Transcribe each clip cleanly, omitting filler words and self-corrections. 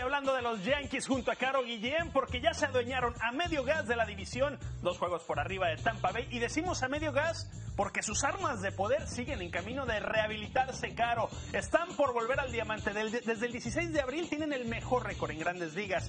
hablando de los Yankees junto a Caro Guillén porque ya se adueñaron a medio gas de la división, 2 juegos por arriba de Tampa Bay, y decimos a medio gas porque sus armas de poder siguen en camino de rehabilitarse, Caro. Están por volver al diamante. Desde el 16 de abril tienen el mejor récord en Grandes Ligas,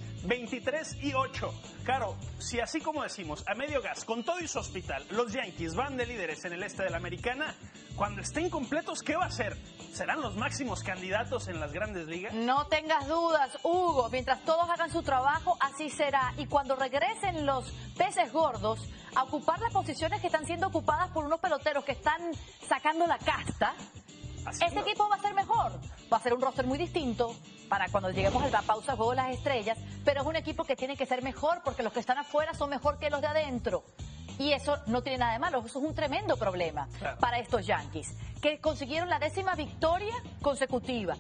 23-8. Caro, si así como decimos, a medio gas, con todo y su hospital, los Yankees van de líderes en el este de la Americana, cuando estén completos, ¿qué va a hacer? ¿Serán los máximos candidatos en las Grandes Ligas? No tengas dudas, Hugo. Mientras todos hagan su trabajo, así será. Y cuando regresen los peces gordos a ocupar las posiciones que están siendo ocupadas por unos peloteros que están sacando la casta, este equipo va a ser mejor. Va a ser un roster muy distinto para cuando lleguemos a la pausa del Juego de las Estrellas, pero es un equipo que tiene que ser mejor porque los que están afuera son mejor que los de adentro. Y eso no tiene nada de malo, eso es un tremendo problema para estos Yankees, que consiguieron la 10ª victoria consecutiva,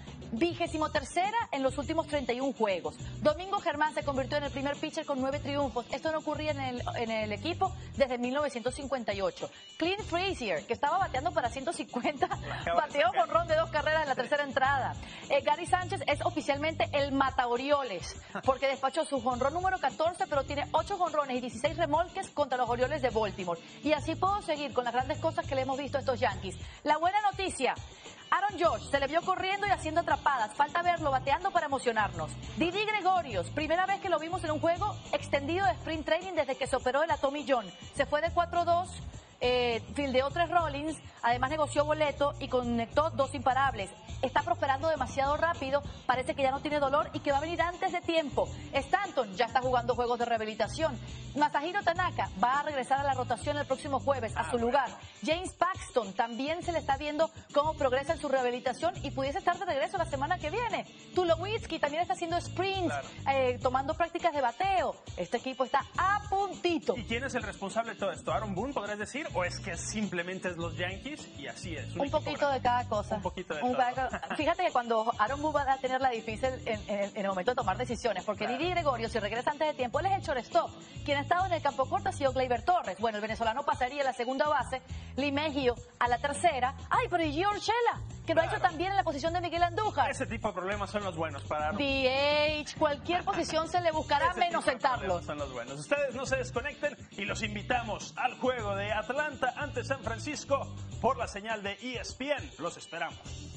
23ª en los últimos 31 juegos. Domingo Germán se convirtió en el primer pitcher con 9 triunfos. Esto no ocurría en el equipo desde 1958. Clint Frazier, que estaba bateando para 150, bateó jonrón de 2 carreras en la tercera entrada. Gary Sánchez es oficialmente el mata Orioles, porque despachó su jonrón número 14, pero tiene 8 jonrones y 16 remolques contra los Orioles de Baltimore. Y así puedo seguir con las grandes cosas que le hemos visto a estos Yankees. La buena noticia: Aaron Judge se le vio corriendo y haciendo atrapadas. Falta verlo bateando para emocionarnos. Didi Gregorius, primera vez que lo vimos en un juego extendido de sprint training desde que se operó de la Tommy John. Se fue de 4-2, fildeó 3 rollings, además negoció boleto y conectó 2 imparables. Está prosperando demasiado rápido, parece que ya no tiene dolor y que va a venir antes de tiempo. Stanton ya está jugando juegos de rehabilitación. Masahiro Tanaka va a regresar a la rotación el próximo jueves a su lugar. James Paxton también se le está viendo cómo progresa en su rehabilitación y pudiese estar de regreso la semana que viene. Tulowitzki también está haciendo sprints, tomando prácticas de bateo. Este equipo está a puntito. ¿Y quién es el responsable de todo esto? ¿Aaron Boone, podrás decir? ¿O es que simplemente es los Yankees y así es? Un poquito de cada cosa. Un poquito de todo. Fíjate que cuando Aaron Boone va a tener la difícil en el momento de tomar decisiones, porque Didi Gregorio, si regresa antes de tiempo, él es el shortstop. Quien ha estado en el campo corto ha sido Gleyber Torres. Bueno, el venezolano pasaría a la segunda base, Lee Mejio a la tercera. ¡Ay, pero y Gio Urshela, que lo ha hecho también en la posición de Miguel Andújar! Ese tipo de problemas son los buenos para Aaron. DH, cualquier posición se le buscará menos sentarlo. Son los buenos. Ustedes no se desconecten y los invitamos al juego de Atlanta ante San Francisco por la señal de ESPN. Los esperamos.